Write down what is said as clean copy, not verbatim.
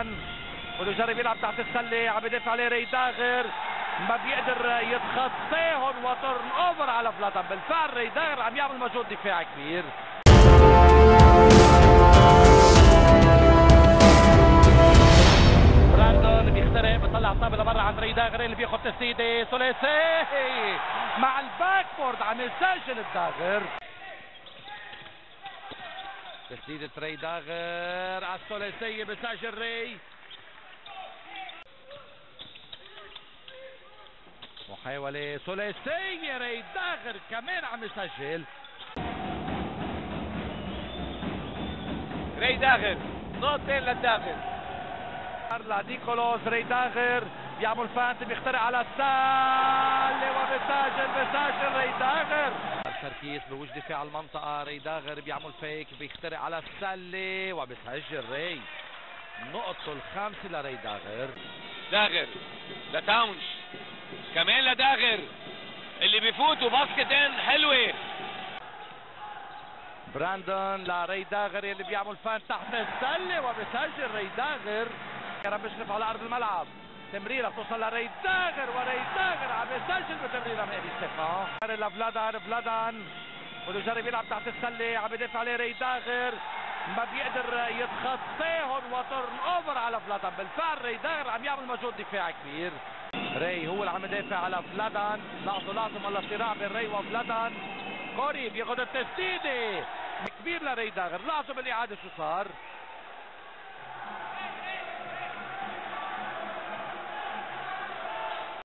فلادان بده يجرب يلعب تحت السله، عم يدافع عليه ري داغر، ما بيقدر يتخطاهم وترن اوفر على فلادان. بالفعل ري داغر عم يعمل مجهود دفاعي كبير. براندون بيخترق، بيطلع الطابه لبرا عند ري داغر اللي بياخذ تسديده ثلاثي مع الباك بورد. عم يسجل الداغر. تسديده ري داغر على الثلاثيه، بسجل ري. محاولة ثلاثية ري داغر كمان عم يسجل. ري داغر نقطتين للداغر. نيكولاس ري داغر بيعمل فانت، بيخترق على السله بسجل ري داغر. التركيز بوجه دفاع المنطقة. ري داغر بيعمل فيك، بيخترق على السله وبسجل ري. نقطته الخامسة لري داغر. داغر لتاونش كمان لداغر اللي بيفوتوا باسكتين حلوه. براندون لري داغر اللي بيعمل فان تحت السله وبسجل ري داغر. كان بيشرف على ارض الملعب، تمريره توصل لري داغر، وري داغر عم يسجل بتمريره من ابي ستيفان لفلادان بده يجرب يلعب تحت السله، عم يدافع عليه ري داغر، ما بيقدر يتخطاهم وترن اوفر على فلادان. بالفعل ري داغر عم يعمل مجهود دفاعي كبير. ري هو اللي عم يدافع على فلادان. لاحظوا على الصراع بين ري وفلادان. كوري بياخذ التسديده كبير لري داغر. لاحظوا بالاعاده شو صار.